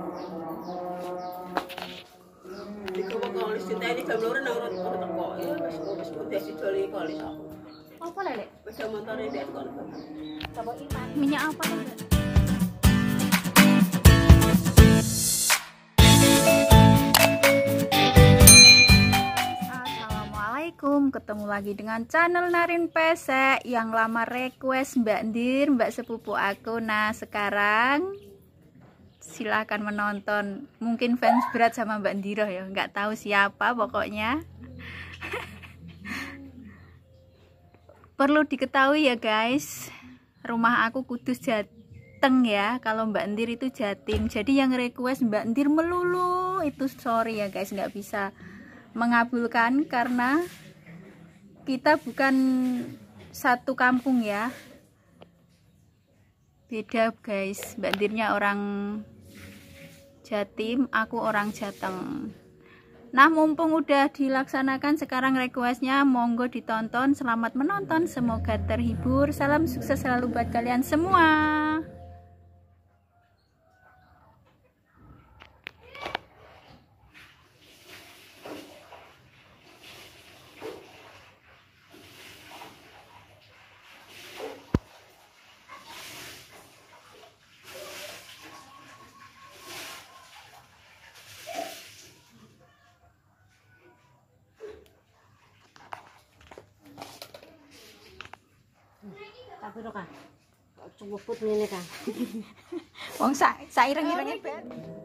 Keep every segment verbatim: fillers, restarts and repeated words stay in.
Iku kok kalis diteni jam loro nang ora teko. Ya wis wis putih sidoli kalis aku. Apa lele? Wis montore ndek kok. Coba iman. Minyak apa lele? Assalamualaikum, ketemu lagi dengan channel Narin Pesek yang lama request Mbak Ndir, Mbak sepupu aku. Nah sekarang silahkan menonton. Mungkin fans berat sama Mbak Ndiro ya, nggak tahu siapa pokoknya. Perlu diketahui ya guys, rumah aku Kudus Jateng ya, kalau Mbak Ndir itu Jatim. Jadi yang request Mbak Ndir melulu itu sorry ya guys, nggak bisa mengabulkan karena kita bukan satu kampung ya, beda guys. Mbak Ndirnya orang Jatim, aku orang Jateng. Nah mumpung udah dilaksanakan sekarang requestnya, monggo ditonton. Selamat menonton, semoga terhibur. Salam sukses selalu buat kalian semua. Tapi lo kan, cukup put ini kan. Wong sa saireng-irenge ben.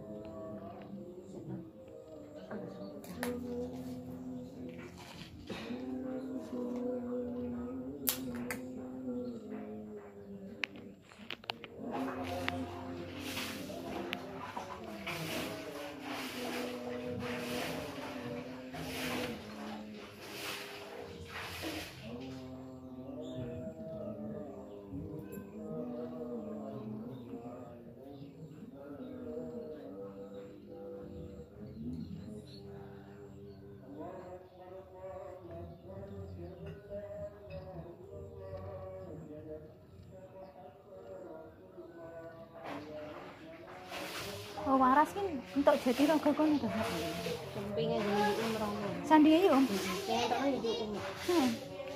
Oh waras kan untuk jadi rogo kon to. Sampinge jadi umroh. Sandi yo. Sing tak jadi umroh.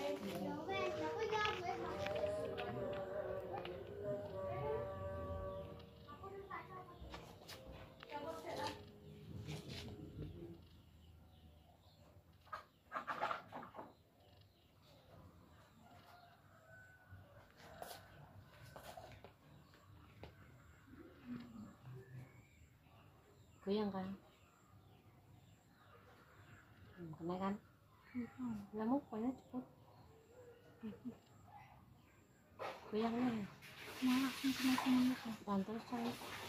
Goyang kan? Hmm, kena kan? Lama pokoknya cepet. Goyangnya malah kena-kena pantesan.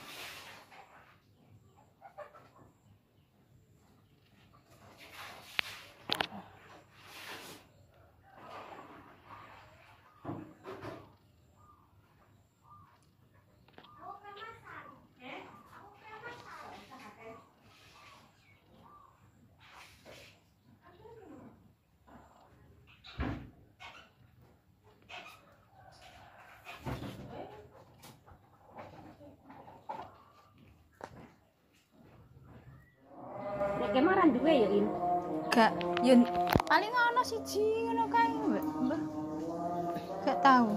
Kemaran juga ya in Gak yun paling ono siji ngono kae Mbak. Mbak gak tahu.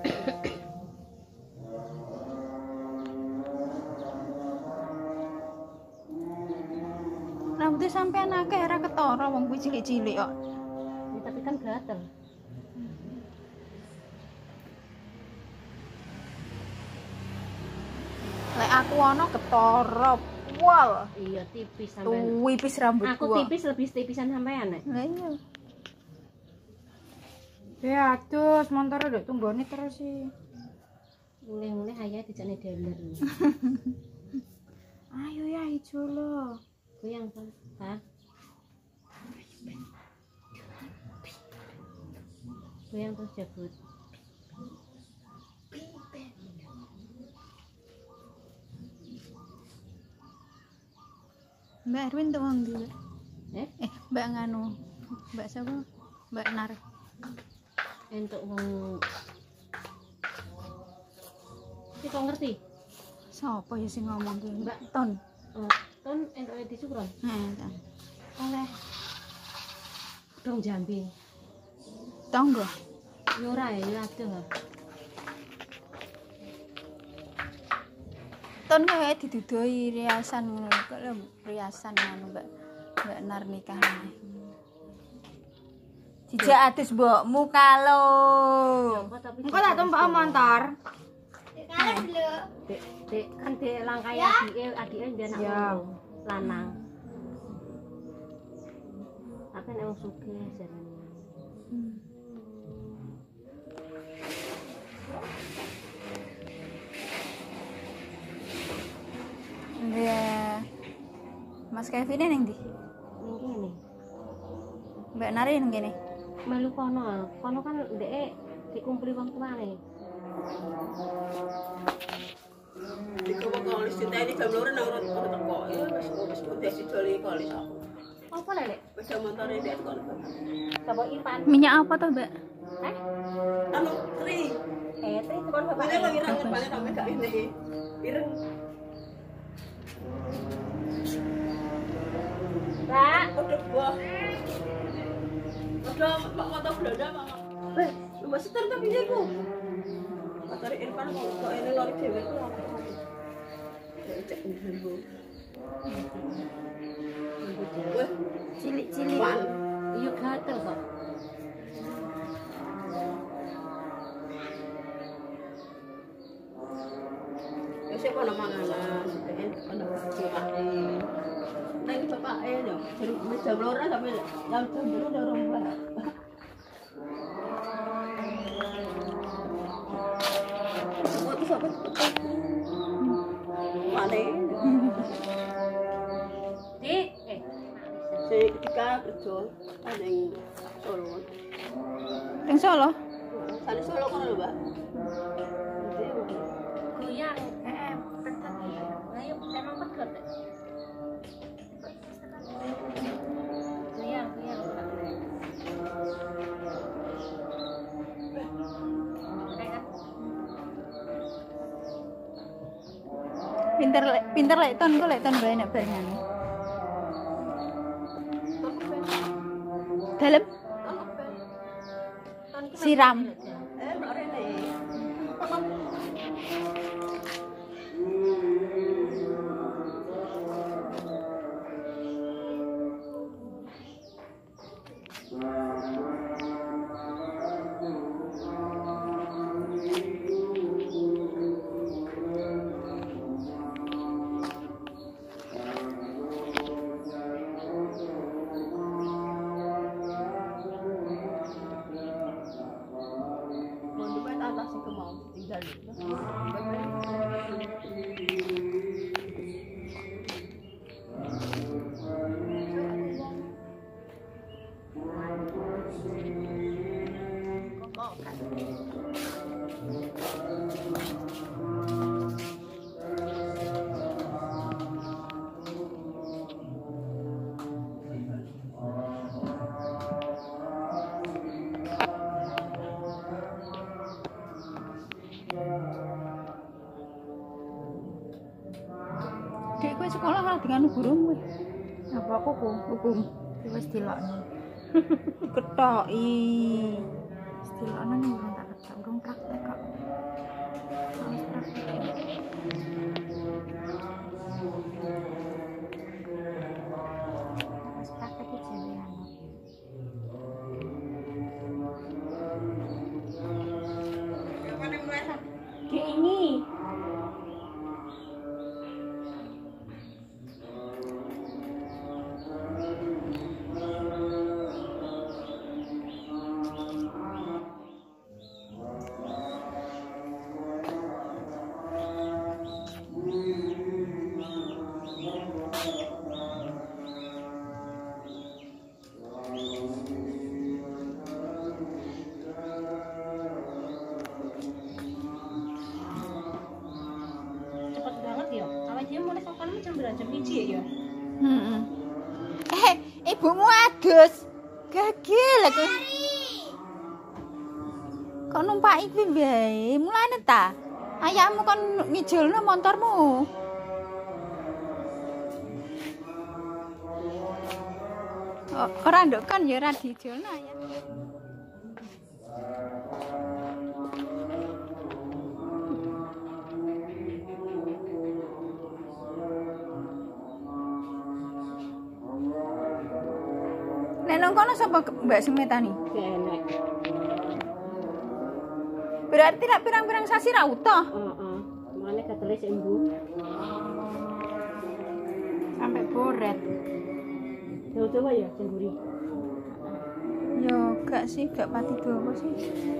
Rambutnya sampean akeh ora ketara wong kuwi cilik-cilik kok. ya, tapi kan gatel. Lek aku ono ketara pol. Iya tipis sampean. Tipis rambut Aku gua. tipis lebih tipisan sampean nek. Lah iya. Ya terus montore ndek tunggone terus sih. Mulai-mulai hayat dijane daler. Ayo ya ijo lo. Goyang kan? Ha? Goyang terus jabut. Mbak Erwin tuh wong ndi? Eh? Eh, Mbak nganu. Mbak siapa? Mbak Nar. Entuk wong. Iki kok ngerti? Sopo ya sing ngomong ki? Mbak Ton. oh, ton entuk di Sukron. Heeh, Ton. Oleh dong Jambi. Tonggo. Yo ora ya, yo ado lho. Ton kayak didudoi riasan ngono kok lho, riasan ngono Mbak. Mbak Nar nikah. Dijak adus mbokmu kalo. Engko tak tumpuk motor. Dek, dek kan dek langkai adike, adike dia anak Ya. lanang. Apa nek wong sugih jarane. Ya. Mas Kevin ning ndi? Ning kene. Mbak Nari ning kene. Melu kono, kono kan ndek dikumpuli wong tuane. Iku kok kolis diteni jam loro nang ora teko. Ya wis wis udah sidoli kolis aku. Apa lek? Wis montore ndek kono. Sapa Ipan? Minyak apa tuh, Mbak? Eh? Anu, Tri. Eh, tri kon bapak. Mana kok ireng balik nang gak ini. Ireng. Mbak, Udah buah. Udah Pak Kota Belanda, Pak. Eh, lu masih ter tapi dia ku. Motor Irfan kok ini lori dhewe ku. Cek dulu. Wah, Cilik-cilik. wan. iya gatel kok. Ya sik kono manganan, sik kono bapake. Nang bapake lho, jam loro sampai jam tujuh udah rumah. Kok iso apa? Mane. Dik, eh. Si ketika kerja ada yang Solo. Ning Solo. Sane Solo kono lho, Mbak. Goyang, eh, petet ya. Ayo, emang petet. Goyang, goyang. Pinter lek pinter lek Ton kok lek Ton bae nek bar nyanyi. Dalem siram. Eh, Mbak Rene. Mau dibuat atas sih kemau tinggal. Dek kowe sekolah malah dengan gurumu. Apa kuku? Hukum. Wis dilokno. Diketoki. Wis dilokno ning urung tak ketok, urung praktek kok. Wis praktek. Wis praktek iki dhewean. Dik ini. Cepet banget ya. Awak dhewe mulai sopan jam berapa? Jam siji ya. Heeh. Eh, ibumu adus. Gagil aku. Kok numpaki kuwi bae? Mulane ta? Ayahmu kan ngijolno motormu. Oh, ora nduk kan ya ora dijolno ayah. Nek nang kono sapa Mbak Semetani? Enak. Berarti lak pirang-pirang sasi ra utuh. Heeh. Mane ketele sik mbu. Sampai boret. Coba ya sing gurih. Yo gak sih, gak pati dawa sih.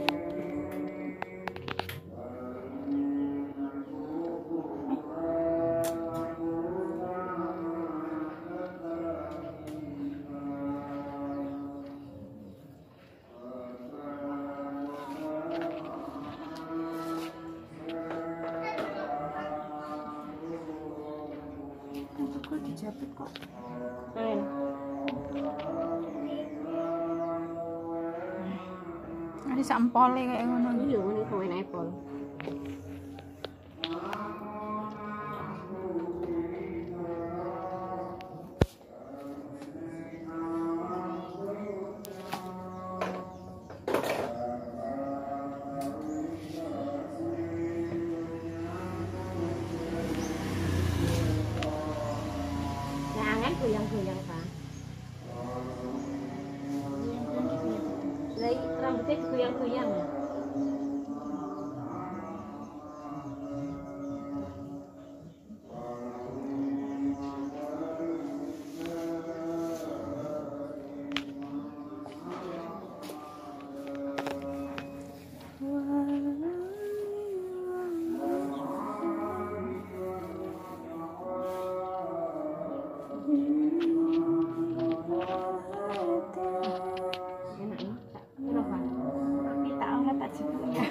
Aku dijepit kok. Kain. Ada sampole kayak ngono. Iya, ini kain apple. Jangan goyang-goyang, Pak. Lah, rambutnya goyang-goyang. Enak ya? Enak, Pak. Tapi tak oleh tak jepit ya.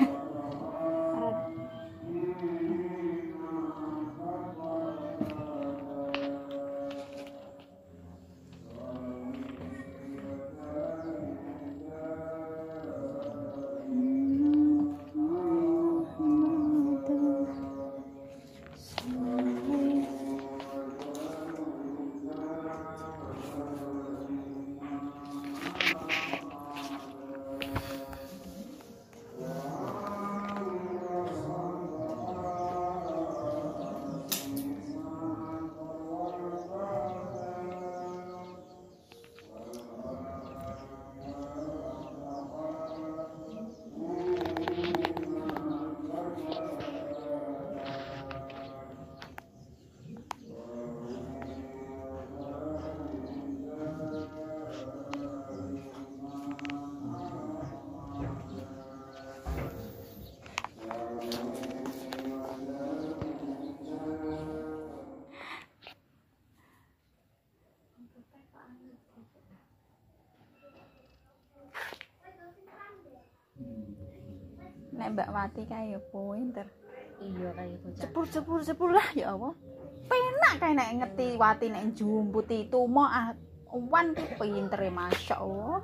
Nek Mbak Wati kae ya pinter. Iya kayak bocah. Cepur cepur cepur lah ya Allah. Penak kae nek ngerti Wati nek njumputi itu mau ah wan ki pinter e masyaallah.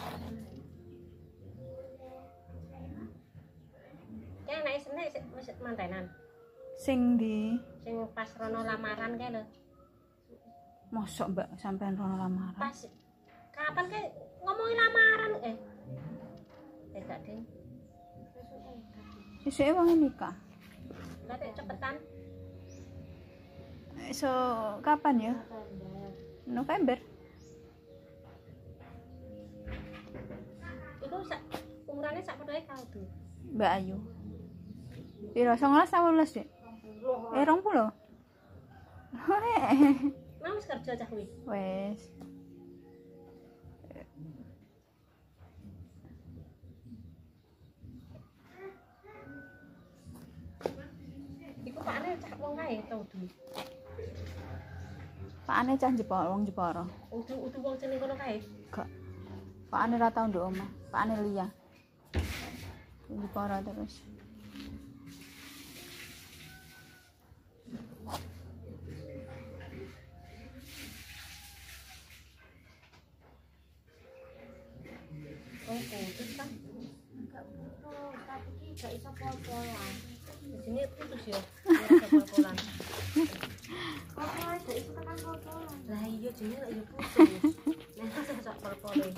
Kayak nek sene wis mantenan. Sing di Sing pas rono lamaran kae lho. mosok Mbak sampean rono lamaran. Pas kapan kae ngomongin lamaran eh. Eh gak ding. Sesuk wong nikah. Lah tek cepetan. So kapan ya? November. Iku sak umurane sak padha karo tuh. Mbak Ayu. Piro songolas ta wolulas Dik? Eh rong puluh. Nah wis kerja cah kuwi. Wes. Iku pakane cah wong kae tau duwe. Pakane cah Jepara, wong Jepara. Udu-udu wong jeneng kono kae. Gak. Pakane ra tau nduk omah. Pakane liya. Wong Jepara terus. Oh, putus kan. Enggak butuh, tapi ki gak iso pol-polan. Jadi ya. Ora pol-polan. Apa aja itu tekan pol-polan. Lah iya jenenge lek yo putus. Nek sak sak pol-polan.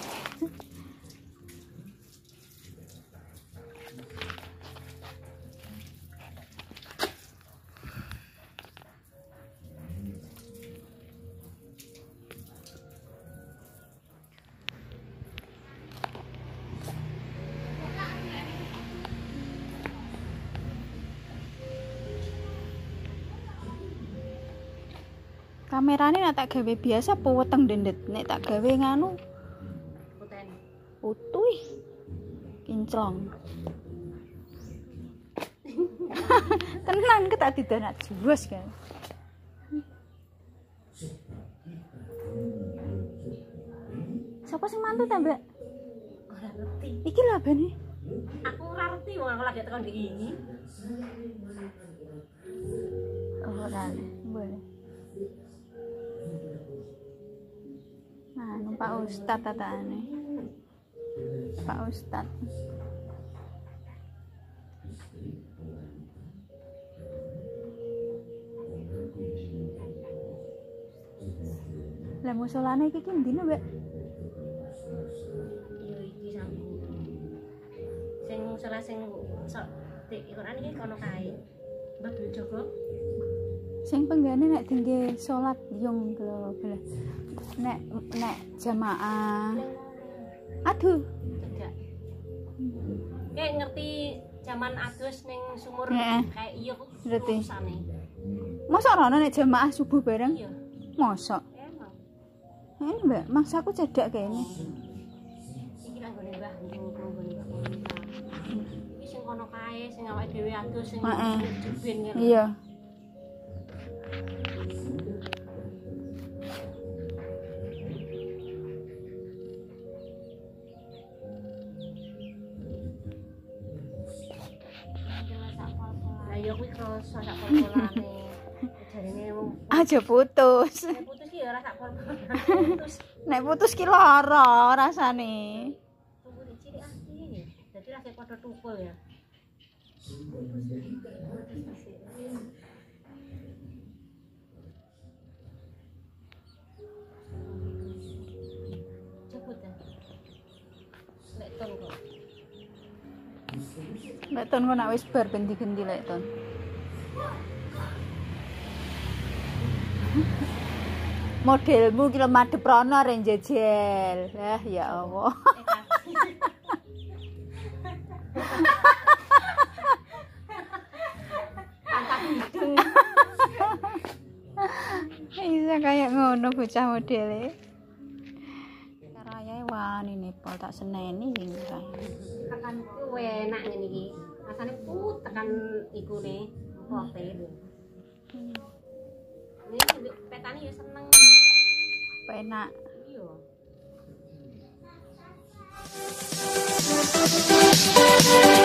Kamerane nek tak gawe biasa apa weteng dendet, nek tak gawe nganu Puten. utuh kinclong. Tenan ke tak didanak juwas kan. Siapa sing mantu ta, Mbak? Ora ngerti. Iki labane. Aku ora ngerti wong aku lagi tekan di ini. Oh, ora. Boleh. Nah, Pak Ustad tatane. Pak Ustad. Lah musolane iki ki ndine, Mbak? Iya iki sampe. Sing salah sing sok dik Quran iki kono kae. Mbak Dwi Joko. Sing penggane nek dingge salat yung bla bla. Nek nek jamaah. Aduh. Tidak. Kayak ngerti zaman adus ning sumur Heeh. kayak iya kok. Ngerti. Urusane. Mosok rono nek jamaah subuh bareng? Iya. Mosok. Emang. Ini Mbak, maksaku cedak kene. Iki nang gone Mbah, nggone Mbah. Iki sing kono kae, sing awake dhewe adus sing Heeh. jubin ngene. Iya. Lah ya kuwi kroso sak pol-polane. Jarine wong Aja putus. nek putus ki ya ora sak pol-polan. Putus. Nek putus ki lara rasane. Tunggu di cilik asli. Jadi lagi padha tukul ya. Cepet ya. Lek ton kok. Lek ton kok nak wis bar ben digenti lek ton. Modelmu ki madhep rono ren jejel. Lah ya Allah. Bisa kayak ngono bocah modele. Karayae wani nepal tak seneni sing kae. Tekan ku enak ngene iki. Rasane put tekan ikune hotel. Ini petani ya seneng. Enak. Iya.